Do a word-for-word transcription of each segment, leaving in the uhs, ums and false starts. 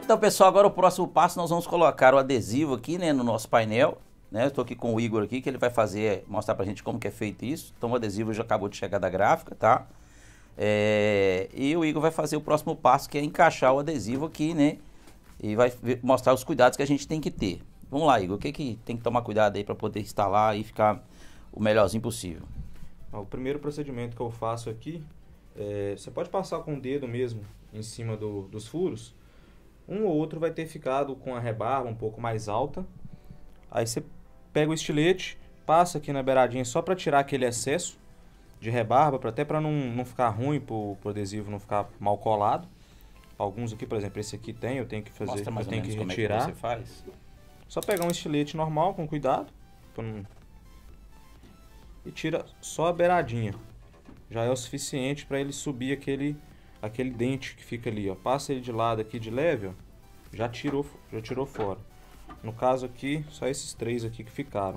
Então, pessoal, agora o próximo passo nós vamos colocar o adesivo aqui, né, no nosso painel, né? Eu estou aqui com o Igor aqui, que ele vai fazer, mostrar pra gente como que é feito isso. Então o adesivo já acabou de chegar da gráfica, tá? É, e o Igor vai fazer o próximo passo, que é encaixar o adesivo aqui, né? E vai ver- mostrar os cuidados que a gente tem que ter. Vamos lá, Igor, o que que tem que tomar cuidado aí para poder instalar e ficar o melhorzinho possível? Ó, o primeiro procedimento que eu faço aqui, é, você pode passar com o dedo mesmo em cima do- dos furos. Um ou outro vai ter ficado com a rebarba um pouco mais alta. Aí você pega o estilete, passa aqui na beiradinha só para tirar aquele excesso de rebarba, pra, até para não, não ficar ruim, para o adesivo não ficar mal colado. Alguns aqui, por exemplo, esse aqui tem, eu tenho que fazer, Mostra mais eu ou tenho menos que como é que retirar. você faz. Só pegar um estilete normal, com cuidado, pra não... e tira só a beiradinha. Já é o suficiente para ele subir aquele, aquele dente que fica ali, ó. Passa ele de lado aqui de leve, ó, já tirou, já tirou fora. No caso aqui, só esses três aqui que ficaram.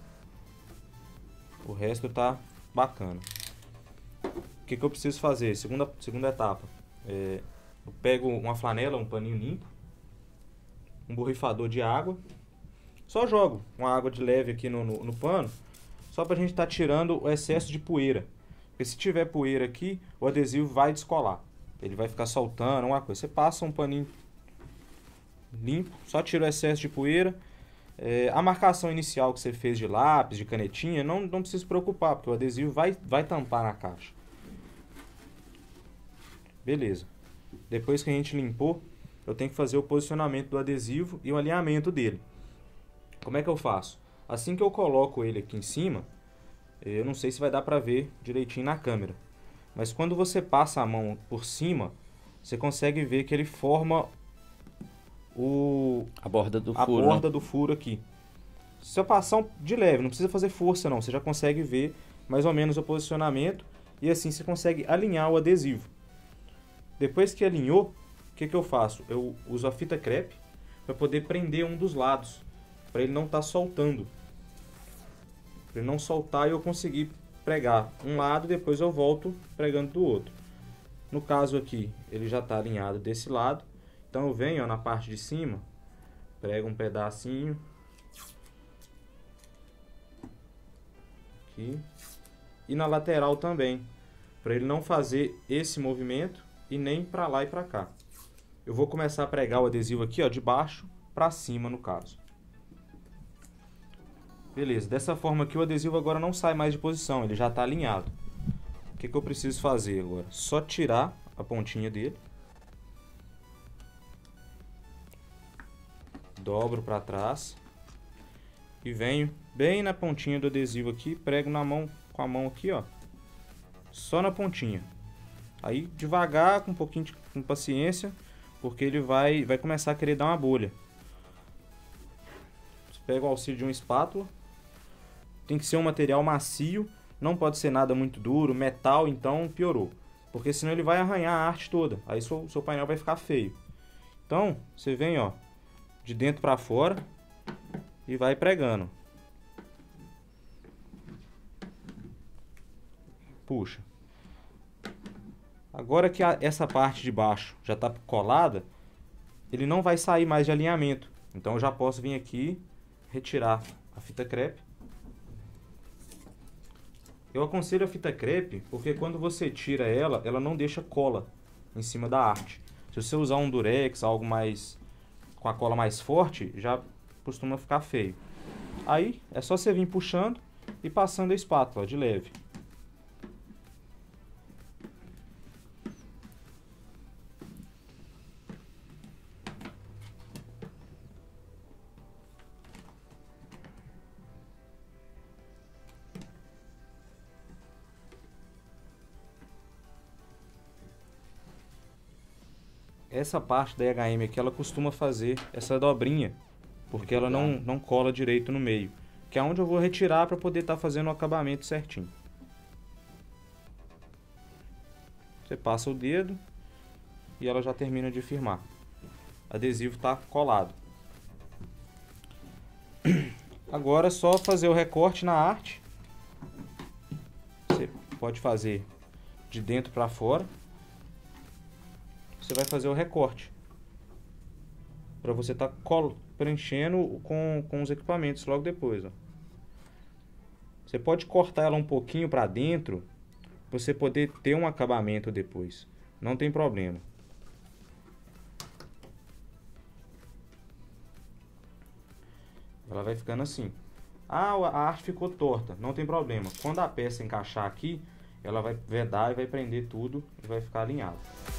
O resto tá bacana. O que que eu preciso fazer? Segunda, segunda etapa. É, eu pego uma flanela, um paninho limpo, um borrifador de água. Só jogo uma água de leve aqui no, no, no pano, só pra gente estar tirando o excesso de poeira. Porque se tiver poeira aqui, o adesivo vai descolar. Ele vai ficar soltando uma coisa. Você passa um paninho limpo, só tira o excesso de poeira. É, a marcação inicial que você fez de lápis, de canetinha, não, não precisa se preocupar, porque o adesivo vai, vai tampar na caixa. Beleza. Depois que a gente limpou, eu tenho que fazer o posicionamento do adesivo e o alinhamento dele. Como é que eu faço? Assim que eu coloco ele aqui em cima, eu não sei se vai dar pra ver direitinho na câmera, mas quando você passa a mão por cima, você consegue ver que ele forma o, A borda do a furo, borda né? do furo aqui. Se eu passar um- de leve, não precisa fazer força não, você já consegue ver mais ou menos o posicionamento e assim você consegue alinhar o adesivo. Depois que alinhou, o que que eu faço? Eu uso a fita crepe para poder prender um dos lados, para ele não estar soltando. Para ele não soltar e eu conseguir pregar um lado e depois eu volto pregando do outro. No caso aqui, ele já está alinhado desse lado, então eu venho ó, na parte de cima, prego um pedacinho aqui e na lateral também, para ele não fazer esse movimento e nem para lá e para cá. Eu vou começar a pregar o adesivo aqui, ó, de baixo para cima no caso. Beleza, dessa forma aqui o adesivo agora não sai mais de posição, ele já está alinhado. O que que eu preciso fazer agora? Só tirar a pontinha dele. Dobro para trás. E venho bem na pontinha do adesivo aqui, prego na mão, com a mão aqui, ó. Só na pontinha. Aí devagar, com um pouquinho de com paciência, porque ele vai, vai começar a querer dar uma bolha. Você pega o auxílio de uma espátula. Tem que ser um material macio, não pode ser nada muito duro, metal, então piorou. Porque senão ele vai arranhar a arte toda, aí seu, seu painel vai ficar feio. Então, você vem ó, de dentro para fora e vai pregando. Puxa. Agora que a, essa parte de baixo já está colada, ele não vai sair mais de alinhamento. Então eu já posso vir aqui, retirar a fita crepe. Eu aconselho a fita crepe porque quando você tira ela, ela não deixa cola em cima da arte. Se você usar um durex, algo mais com a cola mais forte, já costuma ficar feio. Aí é só você vir puxando e passando a espátula de leve. Essa parte da E H M aqui, ela costuma fazer essa dobrinha, porque ela não, não cola direito no meio, que é onde eu vou retirar para poder estar fazendo o acabamento certinho. Você passa o dedo e ela já termina de firmar. O adesivo está colado. Agora é só fazer o recorte na arte. Você pode fazer de dentro para fora. Você vai fazer o recorte. para você estar tá preenchendo com, com os equipamentos logo depois, ó. Você pode cortar ela um pouquinho para dentro, pra você poder ter um acabamento depois. Não tem problema. Ela vai ficando assim. Ah, a arte ficou torta. Não tem problema. Quando a peça encaixar aqui, ela vai vedar e vai prender tudo e vai ficar alinhado.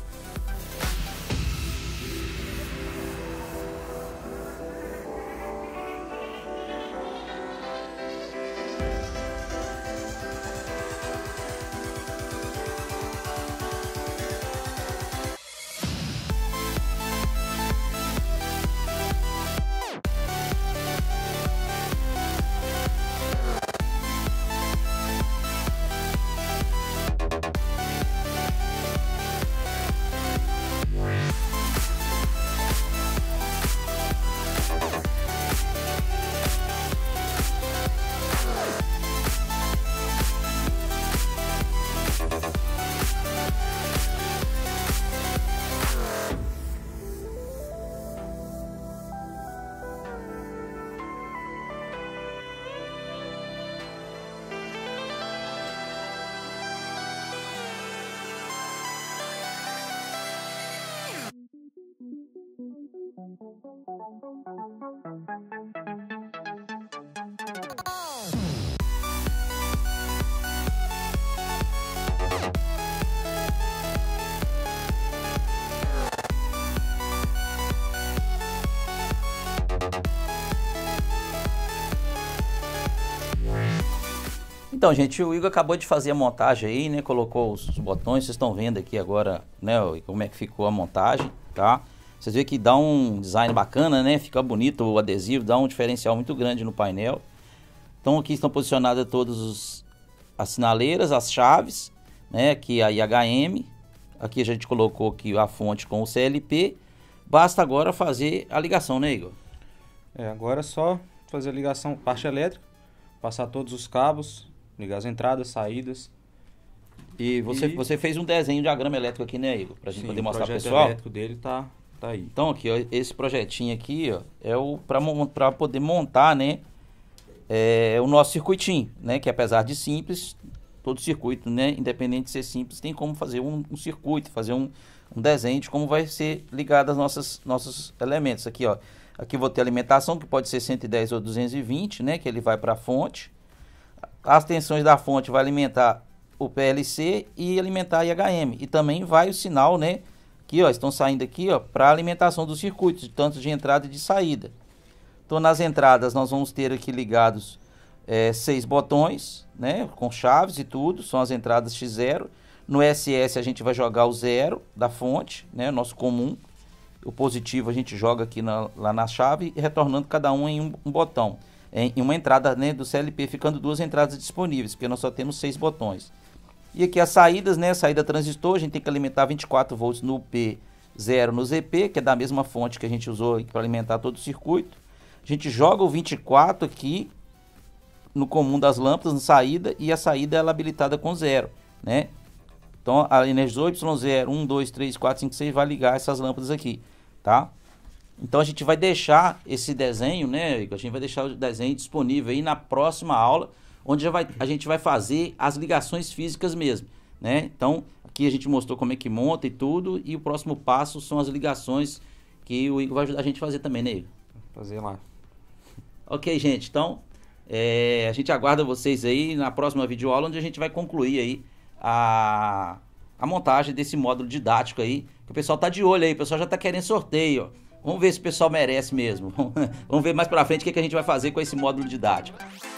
Então, gente, o Igor acabou de fazer a montagem aí, né? Colocou os botões, vocês estão vendo aqui agora, né? Como é que ficou a montagem, tá? Vocês veem que dá um design bacana, né? Fica bonito o adesivo, dá um diferencial muito grande no painel. Então, aqui estão posicionadas todas os, as sinaleiras, as chaves, né? Aqui a I H M. Aqui a gente colocou aqui a fonte com o C L P. Basta agora fazer a ligação, né, Igor? É, agora é só fazer a ligação, parte elétrica, passar todos os cabos, ligar as entradas, saídas. E você, e... você fez um desenho de diagrama elétrico aqui, né, Igor? Pra gente Sim, poder mostrar pro pessoal. O projeto elétrico dele tá, tá aí. Então aqui, ó, esse projetinho aqui, ó, é o pra, pra poder montar, né, é, o nosso circuitinho, né, que apesar de simples, todo circuito, né, independente de ser simples, tem como fazer um, um circuito, fazer um, um desenho de como vai ser ligado as nossas nossos elementos. Aqui, ó, aqui vou ter alimentação, que pode ser cento e dez ou duzentos e vinte, né, que ele vai para a fonte. As tensões da fonte vai alimentar o P L C e alimentar a I H M. E também vai o sinal, né? Aqui, ó, estão saindo aqui, ó, para alimentação dos circuitos, tanto de entrada e de saída. Então, nas entradas, nós vamos ter aqui ligados é, seis botões, né? Com chaves e tudo, são as entradas X zero. No S S, a gente vai jogar o zero da fonte, né? Nosso comum. O positivo a gente joga aqui na, lá na chave, retornando cada um em um, um botão. Em uma entrada, né, do C L P, ficando duas entradas disponíveis, porque nós só temos seis botões. E aqui as saídas, né, saída transistor, a gente tem que alimentar vinte e quatro volts no P, zero no Z P, que é da mesma fonte que a gente usou para alimentar todo o circuito. A gente joga o vinte e quatro aqui no comum das lâmpadas, na saída, e a saída ela é habilitada com zero, né? Então a energizou Y zero, um, dois, três, quatro, cinco, seis vai ligar essas lâmpadas aqui, tá? Então a gente vai deixar esse desenho, né, Igor? A gente vai deixar o desenho disponível aí na próxima aula, onde já vai, a gente vai fazer as ligações físicas mesmo, né? Então aqui a gente mostrou como é que monta e tudo, e o próximo passo são as ligações que o Igor vai ajudar a gente a fazer também, né, Igor? Fazer lá. Ok, gente, então é, a gente aguarda vocês aí na próxima videoaula, onde a gente vai concluir aí a, a montagem desse módulo didático aí, que o pessoal tá de olho aí, o pessoal já tá querendo sorteio, ó. Vamos ver se o pessoal merece mesmo. Vamos ver mais pra frente o que, que a gente vai fazer com esse módulo didático.